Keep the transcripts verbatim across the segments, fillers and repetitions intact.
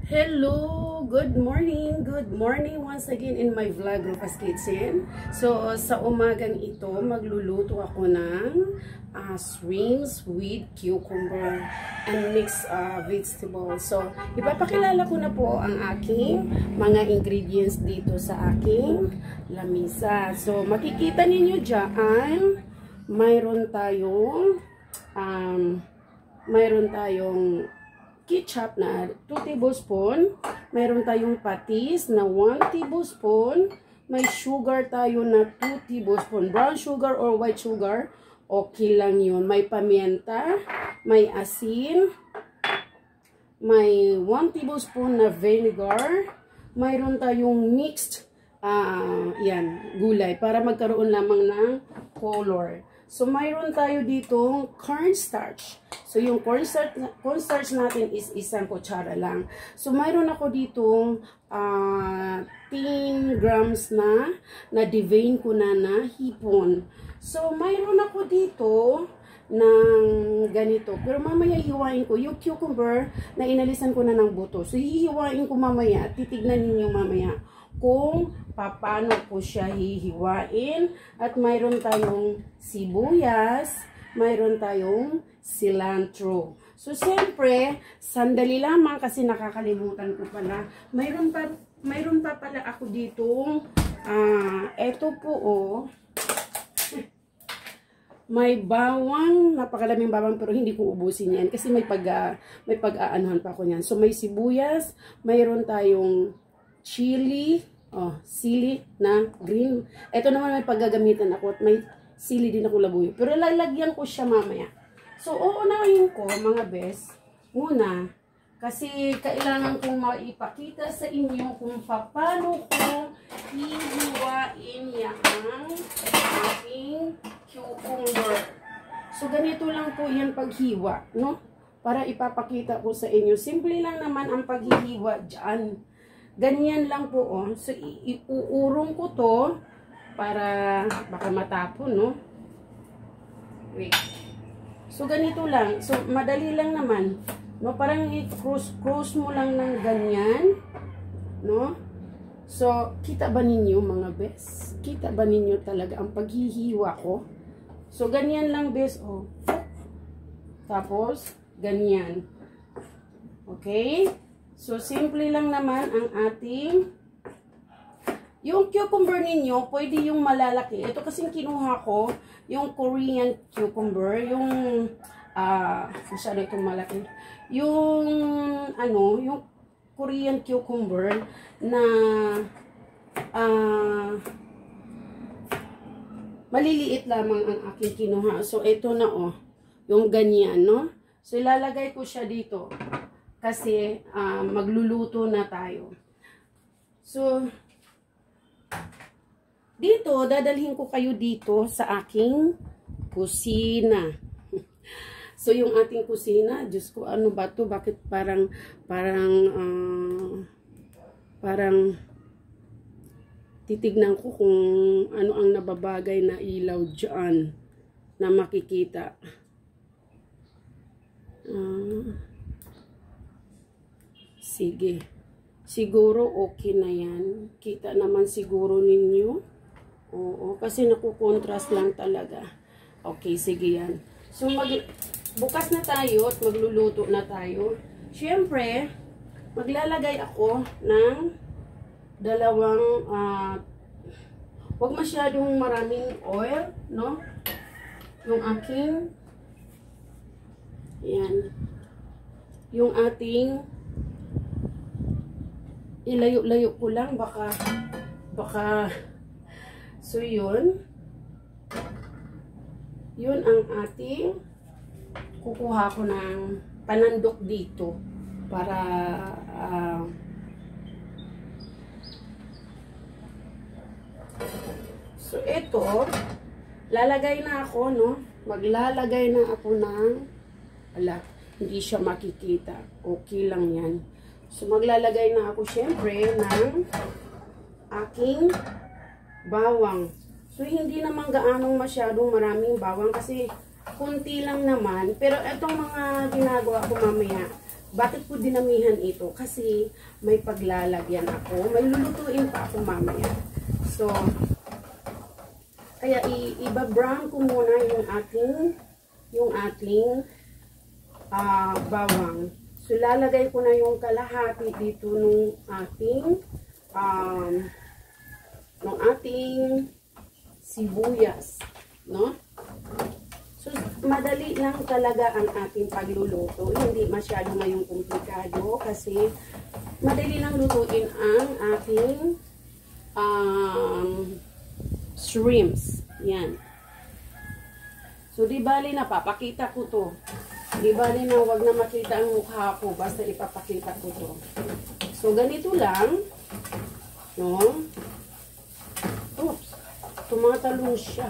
Hello! Good morning! Good morning once again in my vlog, Rupa's Kitchen. So, sa umagang ito, magluluto ako ng uh, shrimps with cucumber and mixed uh, vegetables. So, ipapakilala ko na po ang aking mga ingredients dito sa aking lamisa. So, makikita ninyo dyan, mayroon tayong um, mayroon tayong ketchup na two tablespoon, mayroon tayong patis na one tablespoon, may sugar tayo na two tablespoon, brown sugar or white sugar, okay lang yun. May pamienta, may asin, may one tablespoon na vinegar, mayroon tayong mixed uh, yan, gulay para magkaroon lamang ng color. So, mayroon tayo ditong cornstarch. So, yung cornstarch, cornstarch natin is isang kutsara lang. So, mayroon ako ditong uh, ten grams na na-devein ko na na hipon. So, mayroon ako dito ng ganito. Pero mamaya hiwain ko yung cucumber na inalisan ko na ng buto. So, hihiwain ko mamaya at titignan ninyo mamaya kung paano po siya hihiwain. At mayroon tayong sibuyas, mayroon tayong cilantro. So, siyempre, sandali lamang kasi nakakalimutan ko pala. Mayroon pa, mayroon pa pala ako ditong, ah, eto po oh, may bawang, napakalaming bawang pero hindi ko ubusin yan kasi may pag, uh, may pag-aanuhan pa ako yan. So, may sibuyas, mayroon tayong chili, oh, sili na green. Ito naman may paggagamitan ako at may sili din ako labuyo. Pero lalagyan ko siya mamaya. So, uunahin ko mga bes, muna, kasi kailangan kong maipakita sa inyo kung paano ko hihiwain yung aking cucumber. So, ganito lang po yan paghiwa, no? Para ipapakita ko sa inyo. Simple lang naman ang paghihiwa dyan. Ganyan lang po, oh. So, iuurong ko to para baka matapon, no? Wait. So, ganito lang. So, madali lang naman. No? Parang i-cross-cross mo lang ng ganyan. No? So, kita ba ninyo, mga bes? Kita ba ninyo talaga ang paghihiwa ko? So, ganyan lang, bes, oh. Tapos, ganyan. Okay? So, simple lang naman ang ating, yung cucumber ninyo, pwede yung malalaki. Ito kasing kinuha ko, yung Korean cucumber, yung, ah, uh, masyado itong malaki. Yung, ano, yung Korean cucumber na, ah, uh, maliliit lamang ang aking kinuha. So, ito na, oh, yung ganyan, no? So, ilalagay ko siya dito. Kasi uh, magluluto na tayo. So, dito, dadalhin ko kayo dito sa aking kusina. So, yung ating kusina, Diyos ko, ano ba to? Bakit parang, parang, uh, parang, titignan ko kung ano ang nababagay na ilaw dyan na makikita. Ah... Uh, Sige. Siguro okay na yan. Kita naman siguro ninyo. Oo. Kasi nakukontrast lang talaga. Okay, sige yan. So, mag bukas na tayo at magluluto na tayo. Siyempre, maglalagay ako ng dalawang, uh, huwag masyadong maraming oil, no? Yung aking, yan. Yung ating, ilayo-layo ko lang, baka, baka, so yun, yun ang ating, kukuha ko ng panandok dito, para, uh, so ito, lalagay na ako, no, maglalagay na ako ng, ala, hindi siya makikita, okay lang yan. So, maglalagay na ako syempre ng aking bawang. So, hindi naman gaanong masyadong maraming bawang kasi kunti lang naman. Pero itong mga ginagawa ko mamaya, Bakit po dinamihan ito? Kasi may paglalagyan ako. May lulutuin pa ako mamaya. So, kaya i-brown ko muna yung ating yung ating uh, bawang. So, lalagay ko na yung kalahati dito nung ating um, nung ating sibuyas. No? So, madali lang talaga ang ating pagluluto. Hindi masyado ngayong komplikado kasi madali lang lutuin ang ating um, shrimps. Yan. So, di bali na, papakita ko to. Di bali na, wag na makita ang mukha ko. Basta ipapakita ko to. So, ganito lang. No? Oops. Tumatalong siya.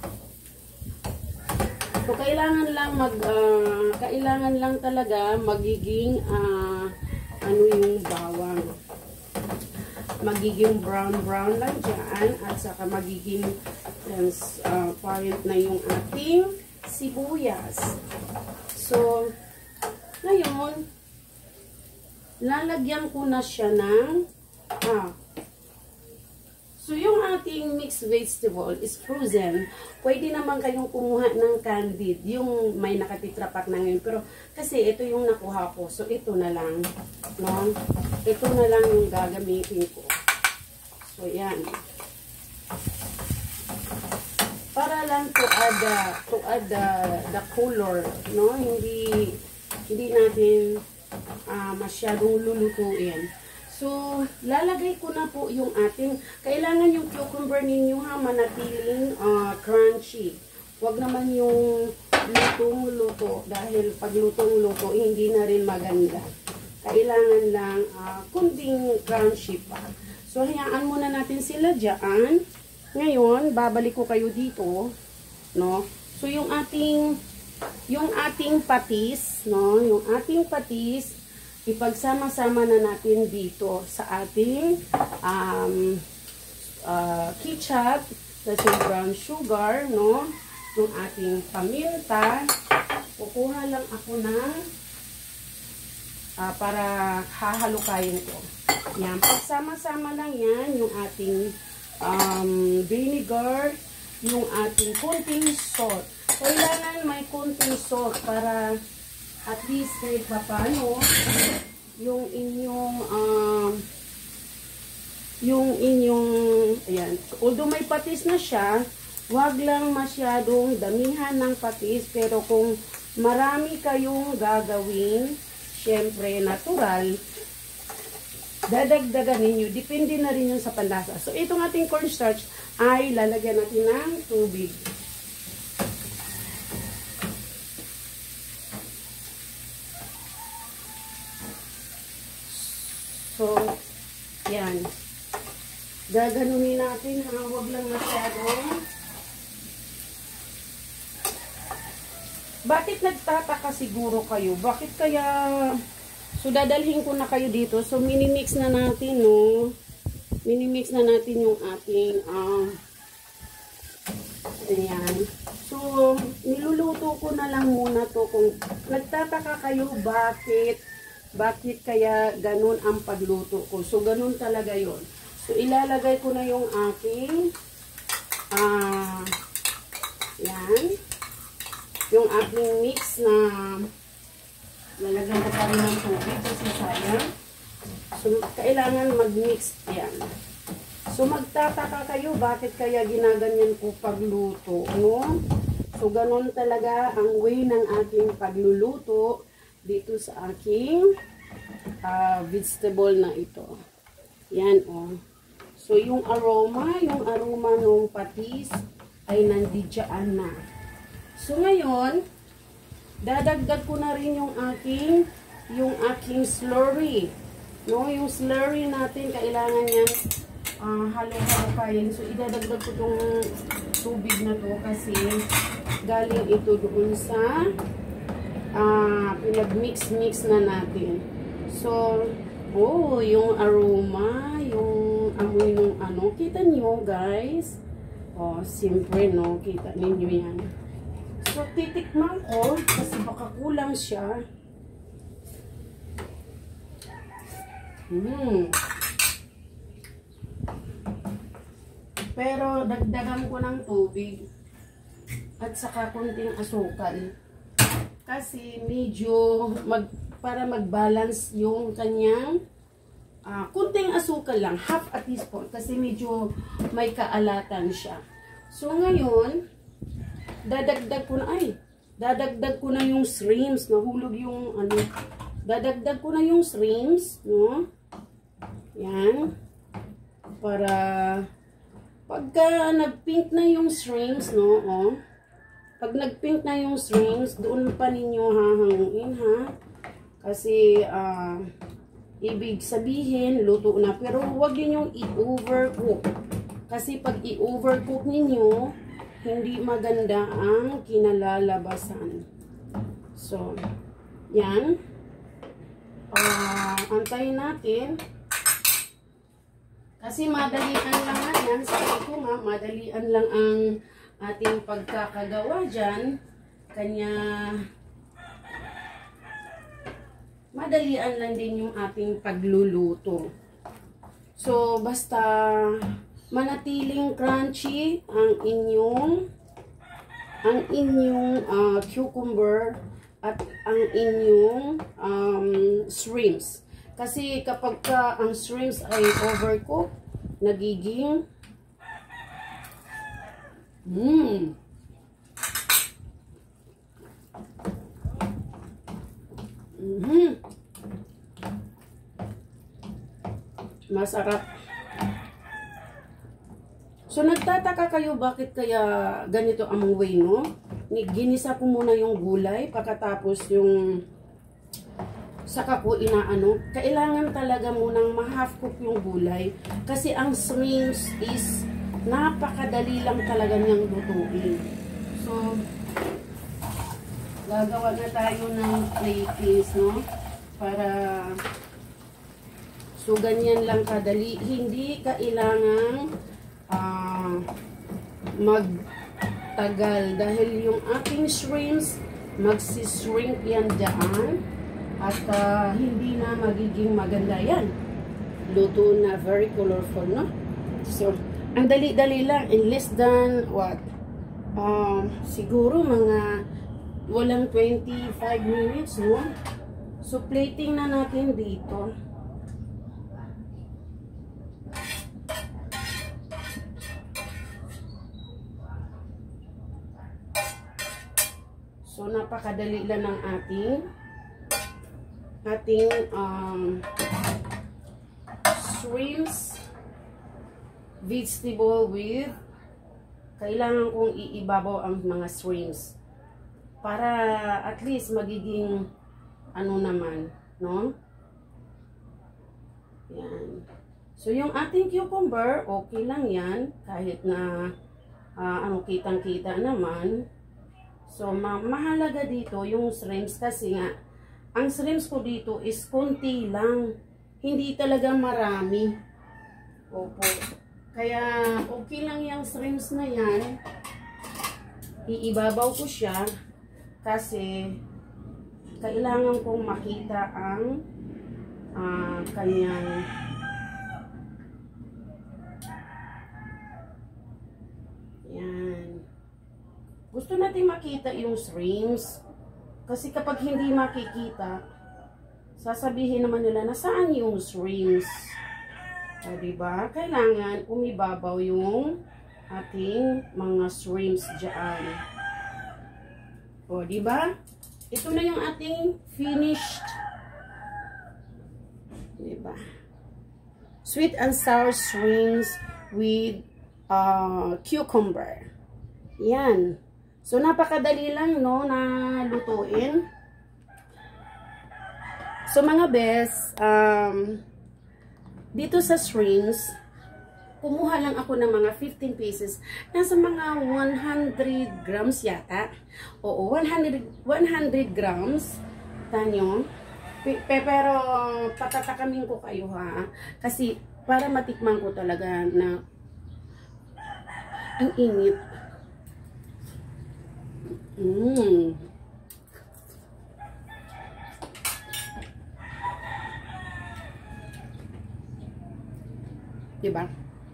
So, kailangan lang mag, uh, kailangan lang talaga magiging, uh, ano yung bawang. Magiging brown-brown lang dyan. At saka magiging transparent uh, na yung ating sibuyas. So, ngayon, lalagyan ko na siya ng, ah, so, yung ating mixed vegetable is frozen. Pwede naman kayong kumuha ng candied. Yung may nakatitrapak na ngayon. Pero, kasi ito yung nakuha ko. So, ito na lang. No? Ito na lang yung gagamitin ko. So, yan. Para lang to add, uh, to add uh, the color. No? Hindi, hindi natin uh, masyadong lulutuin. So, lalagay ko na po yung ating, kailangan yung cucumber ninyo ha, manatiling uh, crunchy. Huwag naman yung lutong-luto, dahil pag lutong-luto, hindi na rin maganda. Kailangan lang uh, kunding crunchy pa. So, hayaan muna natin sila dyan. Ngayon, babalik ko kayo dito, no? So, yung ating, yung ating patis, no? Yung ating patis, ipagsama-sama na natin dito sa ating um, uh, ketchup, that's yung brown sugar, no? Yung ating paminta. Kukuha lang ako ng uh, para hahalukayin ko. Yan. Pagsama-sama lang yan, yung ating um, vinegar, yung ating kunting salt. Kailangan may kunting salt para at least kahit papano yung inyong um, yung inyong ayan, although may patis na siya, wag lang masyadong damihan ng patis, pero kung marami kayong gagawin, syempre natural, dadagdagan ninyo, depende na rin yun sa panlasa. So itong ating cornstarch ay lalagyan natin ng tubig. So, yan. Gaganunin natin, ha? Huwag lang masyado. Bakit nagtataka siguro kayo? Bakit kaya... So, dadalhin ko na kayo dito. So, minimix na natin, no? Minimix na natin yung ating... Um, ayan. So, niluluto ko na lang muna to. Kung nagtataka kayo, bakit... Bakit kaya ganun ang pagluto ko? So, ganun talaga yon. So, ilalagay ko na yung aking ah, uh, yan. Yung aking mix na lalagyan ko pa rin ng tubig kasi sayang. So, kailangan mag-mix yan. So, magtataka kayo bakit kaya ginaganyan ko pagluto, no? So, ganun talaga ang way ng ating pagluluto dito sa aking uh, vegetable na ito. Yan, oh. So, yung aroma, yung aroma ng patis ay nandiyan na. So, ngayon, dadagdag ko na rin yung aking, yung aking slurry. No, yung slurry natin, kailangan yan uh, halo-halo-kayin. So, idadagdag ko itong tubig na to kasi galing ito doon sa Uh, pinag-mix-mix na natin. So, oh, yung aroma, yung amoy nung ano, kita nyo guys. Oh, siyempre no, kita ninyo yan. So, titikman ko kasi baka kulang siya. Hmm. Pero dagdagan ko ng tubig at saka kunting asukal. Kasi medyo mag, para mag-balance yung kanyang uh, kunting asukal lang, half a teaspoon. Kasi medyo may kaalatan siya. So ngayon, dadagdag ko na, ay, dadagdag ko na yung shrimps. Nahulog yung ano, dadagdag ko na yung shrimps, no? Yan. Para pagka nag-pink na yung shrimps, no, oh. Pag nag-pink na yung shrimps, doon pa ninyo hahanguin, ha? Kasi, ah, uh, ibig sabihin, luto na. Pero huwag ninyong i-overcook. Kasi pag i-overcook ninyo, hindi maganda ang kinalalabasan. So, yan. Ah, uh, antayin natin. Kasi madalian lang na yan. Sabi ko nga, madalian lang ang ating pagkakagawa dyan. Kanya, madalian lang din yung ating pagluluto. So, basta manatiling crunchy ang inyong ang inyong uh, cucumber at ang inyong um, shrimps. Kasi kapag ka ang shrimps ay overcooked, nagiging mmm mm-hmm. Masarap. So, nagtataka kayo bakit kaya ganito ang way, no? Ginisa ko muna yung gulay, pagkatapos yung saka ko inaano. Kailangan talaga munang ma-half cook yung gulay kasi ang shrimps is napakadali lang talaga niyang lutuin. So, gagawa na tayo ng plates, no? Para so, ganyan lang kadali. Hindi kailangan uh, magtagal dahil yung ating shrimps magsishrink yan dyan at uh, hindi na magiging maganda yan. Luto na, very colorful, no? So, ang dali-dali lang, in less than what? Um, siguro mga walang twenty-five minutes, no? So, plating na natin dito. So, napakadali lang ng ating ating um, shrimps vegetable with kailangan kong iibabaw ang mga shrimps para at least magiging ano naman, no? Yan. So, yung ating cucumber, okay lang yan kahit na uh, ano kitang-kita naman. So, ma mahalaga dito yung shrimps kasi nga, ang shrimps ko dito is konti lang. Hindi talaga marami. Opo. Kaya, okay lang yung shrimps na yan. Iibabaw ko siya kasi kailangan kong makita ang uh, kanyang yan. Gusto natin makita yung shrimps. Kasi kapag hindi makikita, sasabihin naman nila na saan yung shrimps. O, diba? Kailangan umibabaw yung ating mga shrimps dyan. O, diba? Ito na yung ating finished. Diba? Sweet and sour shrimps with uh, cucumber. Yan. So, napakadali lang, no, na lutuin. So, mga best, um, dito sa shrimps, kumuha lang ako ng mga fifteen pieces. Nasa mga one hundred grams yata. Oo, one hundred grams. Tanyo. Pero, patatakamin ko kayo, ha. Kasi, para matikman ko talaga na ang init. Mmm. Diba?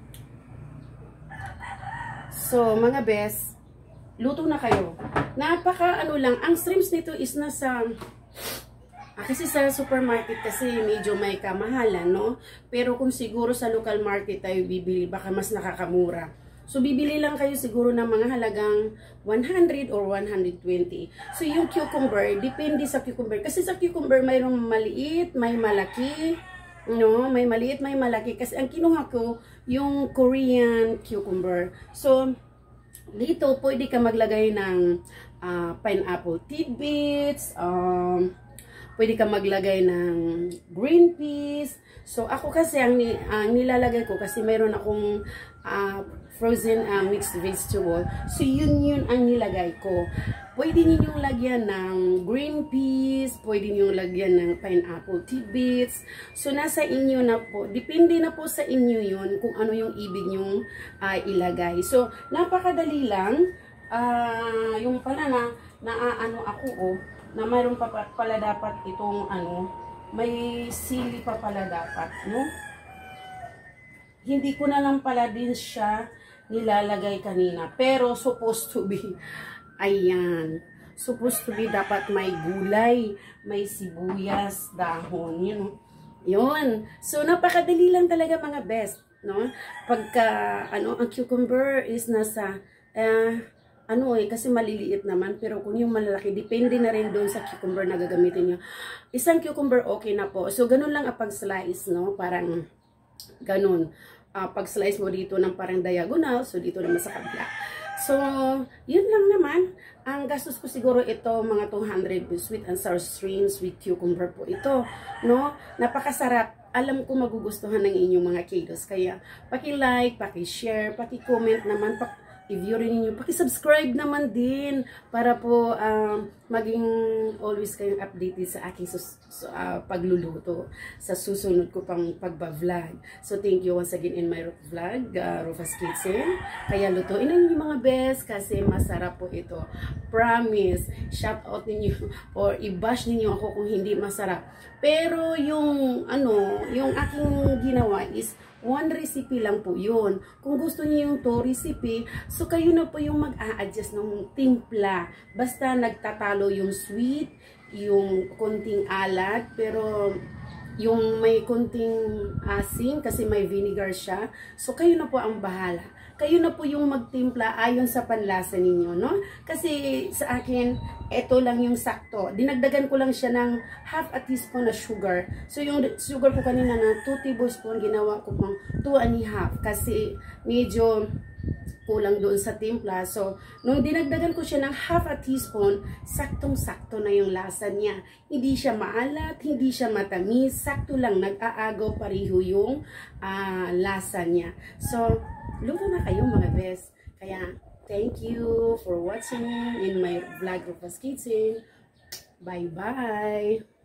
So, mga best, luto na kayo. Napaka ano lang, ang shrimps nito is nasa, ah, kasi sa supermarket kasi medyo may kamahalan, no? Pero kung siguro sa local market tayo bibili, baka mas nakakamura. So, bibili lang kayo siguro ng mga halagang one hundred or one hundred twenty. So, yung cucumber, depende sa cucumber. Kasi sa cucumber, mayroong maliit, may malaki, no? May maliit, may malaki. Kasi ang kinuha ko, yung Korean cucumber. So, dito, pwede ka maglagay ng uh, pineapple tidbits, um, pwede ka maglagay ng green peas. So, ako kasi, ang, ang nilalagay ko, kasi mayroon akong uh, frozen uh, mixed vegetable. So, yun yun ang nilagay ko. Pwede ninyong lagyan ng green peas, pwede ninyong lagyan ng pineapple tidbits. So, nasa inyo na po. Depende na po sa inyo yun kung ano yung ibig nyong uh, ilagay. So, napakadali lang. Uh, yung pala na, naaano ako oh, na mayroon pa pala dapat itong ano, may sili pa pala dapat, no? Hindi ko na lang pala din siya nilalagay kanina. Pero, supposed to be, ayan. Supposed to be dapat may gulay, may sibuyas, dahon, yun. Yun. So, napakadali lang talaga mga best, no? Pagka, ano, ang cucumber is nasa, uh, ano eh, kasi maliliit naman, pero kung yung malalaki, depende na rin doon sa cucumber na gagamitin nyo. Isang cucumber, okay na po. So, ganun lang ang pag-slice, no? Parang, ganun. Uh, pag-slice mo dito ng parang diagonal, so dito naman sa kabila. So, yun lang naman. Ang gastos ko siguro ito, mga two hundred sweet and sour shrimps with cucumber po ito, no? Napakasarap. Alam ko magugustuhan ng inyong mga kiddos. Kaya, paki-like, paki-share, paki-comment naman, paki i-view rin ninyo. Paki-subscribe naman din para po um, maging always kayong updated sa aking sus uh, pagluluto sa susunod ko pang pagba-vlog. So, thank you once again in my vlog, uh, Rufa's Kitchen. Kaya lutuin ninyo mga best kasi masarap po ito. Promise, shout out ninyo or i-bash ninyo ako kung hindi masarap. Pero yung ano, yung aking ginawa is one recipe lang po yun. Kung gusto niyo yung two recipe, so kayo na po yung mag-a-adjust ng timpla. Basta nagtatalo yung sweet, yung konting alat, pero yung may konting asin kasi may vinegar siya. So kayo na po ang bahala. Kayo na po yung magtimpla ayon sa panlasa ninyo, no? Kasi sa akin, ito lang yung sakto. Dinagdagan ko lang siya ng half a teaspoon na sugar. So yung sugar ko kanina na two tablespoon, ginawa ko pang two and a half. Kasi medyo kulang doon sa timpla. So, nung dinagdagan ko siya ng half a teaspoon, saktong-sakto na yung lasa niya. Hindi siya maalat, hindi siya matamis, sakto lang, nag-aagaw pareho yung uh, lasa niya. So, luto na kayo mga best. Kaya, thank you for watching in my vlog Rufa's Kitchen. Bye-bye!